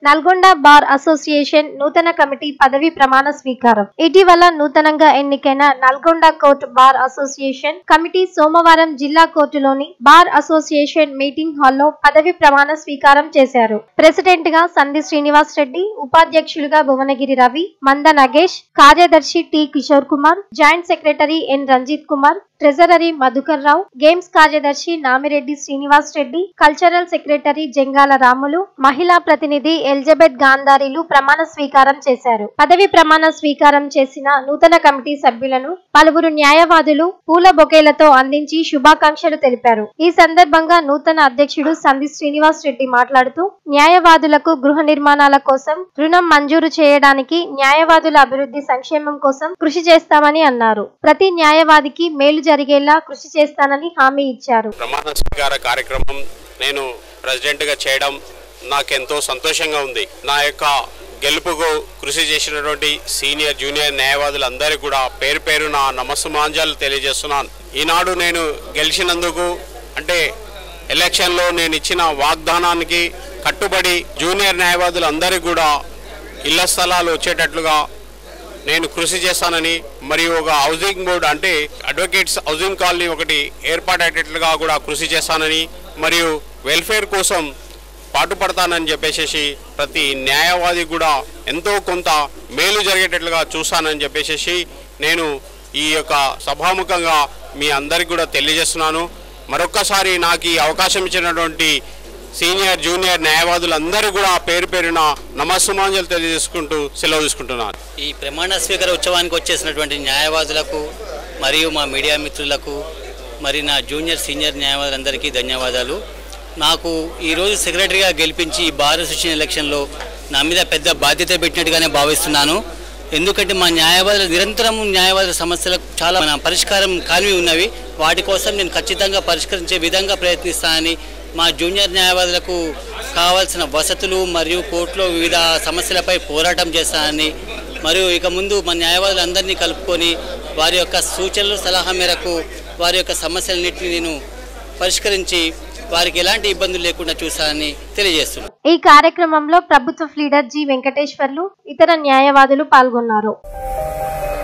Nalgonda bar association నూతన committee పదవి ప్రమాణ స్వీకారం. ఇటీవల నూతనంగా ఎన్నికైన Nalgonda court bar association committee సోమవారం జిల్లా కోర్టులోని బార్ అసోసియేషన్ మీటింగ్ హాల్లో పదవి ప్రమాణ స్వీకారం చేశారు. ప్రెసిడెంట్ గా సంధి శ్రీనివాస్ రెడ్డి, ఉపాధ్యక్షులుగా భువనగిరి రవి, మంద నగేష్, కార్యదర్శి T Kishore Kumar, joint secretary N Ranjith Kumar, treasury Madhukar Rao, games కార్యదర్శి నామిరెడ్డి శ్రీనివాస్ రెడ్డి, కల్చరల్ సెక్రటరీ జంగాల రాములు, మహిళా ప్రతినిధి ఎలిజబెత్ గాంధారీలు ప్రమాణ స్వీకారం చేశారు. పదవి ప్రమాణ స్వీకారం చేసిన నూతన కమిటీ సభ్యులను పలువురు న్యాయవాదులు పూల బొకేలతో అందించి శుభాకాంక్షలు తెలిపారు. ఈ సందర్భంగా నూతన అధ్యక్షుడు సంధి శ్రీనివాస్ రెడ్డి మాట్లాడుతూ న్యాయవాదులకు గృహ నిర్మాణాల కోసం రుణం మంజూరు చేయడానికి, న్యాయవాదుల అభివృద్ధి సంక్షేమం కోసం కృషి చేస్తామని అన్నారు. ప్రతి న్యాయవాదికి మేలు జరిగేలా కృషి చేస్తానని హామీ ఇచ్చారు. ప్రమాణ స్వీకార కార్యక్రమం నేను ప్రెసిడెంట్ గా చేయడం నాకెంతో సంతోషంగా ఉంది. నా యొక్క గెలుపుకు కృషి చేసినటువంటి సీనియర్ జూనియర్ న్యాయవాదులందరికీ కూడా పేరు పేరున నమస్సుమాంజలు తెలియజేస్తున్నాను. ఈనాడు నేను గెలిచినందుకు అంటే ఎలక్షన్లో నేను ఇచ్చిన వాగ్దానానికి కట్టుబడి జూనియర్ న్యాయవాదులందరికీ కూడా ఇళ్ల స్థలాలు వచ్చేటట్లుగా నేను కృషి చేస్తానని, మరియు ఒక హౌసింగ్ బోర్డు అంటే అడ్వకేట్స్ హౌసింగ్ కాలనీ ఒకటి ఏర్పాటయ్యేటట్లుగా కూడా కృషి చేస్తానని, మరియు వెల్ఫేర్ కోసం పాటుపడతానని చెప్పేసి ప్రతి న్యాయవాది కూడా ఎంతో కొంత మేలు జరిగేటట్లుగా చూస్తానని చెప్పేసి నేను ఈ యొక్క సభాముఖంగా మీ అందరికీ కూడా తెలియజేస్తున్నాను. మరొక్కసారి నాకు ఈ అవకాశం ఇచ్చినటువంటి సీనియర్ జూనియర్ న్యాయవాదులందరూ కూడా పేరు పేరున నమస్సుమాంజలు తెలియజేసుకుంటూ సెలవు తీసుకుంటున్నాను. ఈ ప్రమాణ స్వీకార ఉత్సవానికి వచ్చేసినటువంటి న్యాయవాదులకు మరియు మా మీడియా మిత్రులకు, మరి నా జూనియర్ సీనియర్ న్యాయవాదులందరికీ ధన్యవాదాలు. నాకు ఈరోజు సెక్రటరీగా గెలిపించి ఈ బార్ అసోసియేషన్ ఎలక్షన్లో నా మీద పెద్ద బాధ్యత పెట్టినట్టుగానే భావిస్తున్నాను. ఎందుకంటే మా న్యాయవాదులు నిరంతరం న్యాయవాదుల సమస్యలకు చాలా పరిష్కారం కానివి ఉన్నవి. వాటి కోసం నేను ఖచ్చితంగా పరిష్కరించే విధంగా ప్రయత్నిస్తానని, మా జూనియర్ న్యాయవాదులకు కావాల్సిన వసతులు మరియు కోర్టులో వివిధ సమస్యలపై పోరాటం చేస్తానని, మరియు ఇక ముందు మా న్యాయవాదులందరినీ కలుపుకొని వారి యొక్క సూచనలు సలహా మేరకు వారి యొక్క సమస్యలన్నింటినీ నేను పరిష్కరించి వారికి ఎలాంటి ఇబ్బందులు లేకుండా చూస్తానని తెలియజేస్తున్నాను. ఈ కార్యక్రమంలో ప్రభుత్వ లీడర్ జి వెంకటేశ్వర్లు, ఇతర న్యాయవాదులు పాల్గొన్నారు.